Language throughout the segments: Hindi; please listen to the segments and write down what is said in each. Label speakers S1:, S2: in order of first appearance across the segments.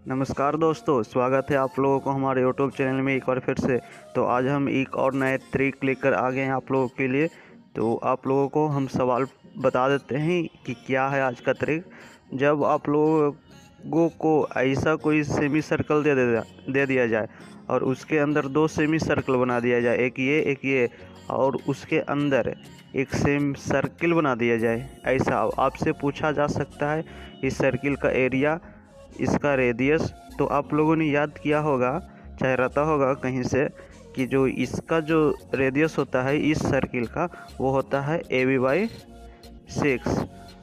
S1: नमस्कार दोस्तों, स्वागत है आप लोगों को हमारे यूट्यूब चैनल में एक बार फिर से। तो आज हम एक और नए ट्रिक लेकर आ गए हैं आप लोगों के लिए। तो आप लोगों को हम सवाल बता देते हैं कि क्या है आज का ट्रिक। जब आप लोगों को ऐसा कोई सेमी सर्कल दे दिया जाए और उसके अंदर दो सेमी सर्कल बना दिया जाए, एक ये और उसके अंदर एक सेम सर्किल बना दिया जाए, ऐसा आपसे पूछा जा सकता है इस सर्किल का एरिया, इसका रेडियस। तो आप लोगों ने याद किया होगा, चाहे रहता होगा कहीं से, कि जो इसका जो रेडियस होता है इस सर्किल का वो होता है AB/6।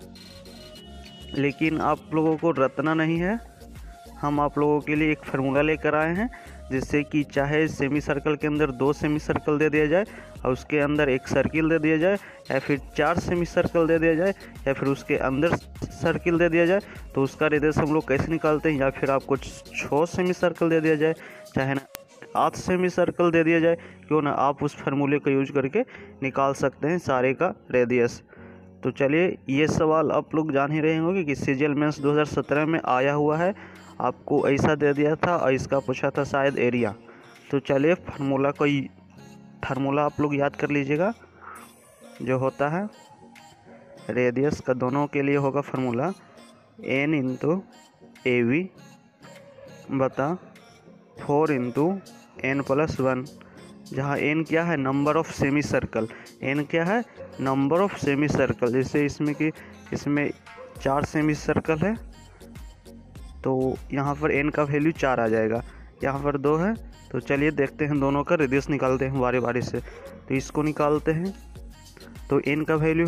S1: लेकिन आप लोगों को रटना नहीं है, हम आप लोगों के लिए एक फार्मूला लेकर आए हैं जिससे कि चाहे सेमी सर्कल के अंदर दो सेमी सर्कल दे दिया जाए और उसके अंदर एक सर्किल दे दिया जाए, या फिर चार सेमी सर्कल दे दिया जाए, या फिर उसके अंदर सर्किल दे दिया जाए, तो उसका रेडियस हम लोग कैसे निकालते हैं। या फिर आपको 6 सेमी सर्कल दे दिया जाए, चाहे ना 8 सेमी सर्कल दे दिया जाए, क्यों ना आप उस फार्मूले का यूज करके निकाल सकते हैं सारे का रेडियस। तो चलिए, ये सवाल आप लोग जान ही रहे होंगे कि सीजीएल मेंस 2017 में आया हुआ है, आपको ऐसा दे दिया था और इसका पूछा था शायद एरिया। तो चलिए, फार्मूला आप लोग याद कर लीजिएगा, जो होता है रेडियस का दोनों के लिए होगा फार्मूला n × AV बता 4 × n+1, जहाँ n क्या है, number of semi circle. n क्या है, नंबर ऑफ सेमी सर्कल। जैसे इसमें 4 सेमी सर्कल है तो यहाँ पर n का वैल्यू 4 आ जाएगा, यहाँ पर 2 है। तो चलिए देखते हैं, दोनों का रेडियस निकालते हैं बारी बारी से। तो इसको निकालते हैं, तो n का वैल्यू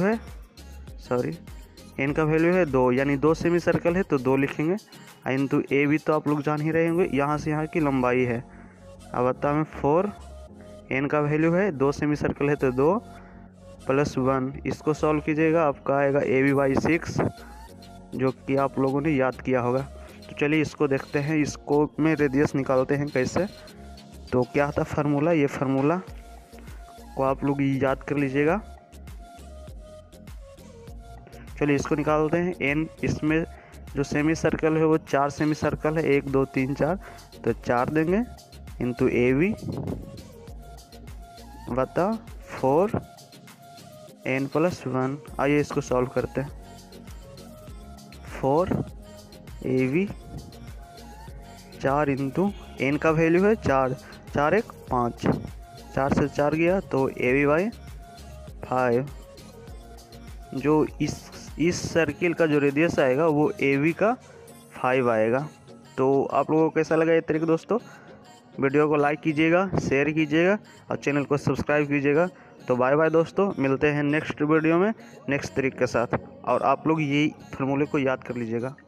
S1: है 2, यानी 2 सेमी सर्कल है तो 2 लिखेंगे। इंटू AB तो आप लोग जान ही रहे होंगे, यहाँ से यहाँ की लंबाई है। अब बता मैं 4, n का वैल्यू है 2 सेमी सर्कल है तो 2 + 1, इसको सॉल्व कीजिएगा, आपका आएगा AB/6, जो कि आप लोगों ने याद किया होगा। तो चलिए इसको देखते हैं, इसको में रेडियस निकालते हैं कैसे। तो क्या था फार्मूला, ये फार्मूला को आप लोग याद कर लीजिएगा। चलिए इसको निकालते हैं। n, इसमें जो सेमी सर्कल है वो 4 सेमी सर्कल है, 1 2 3 4, तो 4 देंगे इंटू AB बता 4 n+1। आइए इसको सॉल्व करते हैं। 4 AB 4 इंटू n का वैल्यू है 4, 4 1 5, 4 से 4 गया तो AB/5। जो इस सर्किल का जो रेडियस आएगा वो AB का 5 आएगा। तो आप लोगों को कैसा लगा ये ट्रिक दोस्तों? वीडियो को लाइक कीजिएगा, शेयर कीजिएगा और चैनल को सब्सक्राइब कीजिएगा। तो बाय बाय दोस्तों, मिलते हैं नेक्स्ट वीडियो में नेक्स्ट ट्रिक के साथ। और आप लोग यही फार्मूले को याद कर लीजिएगा।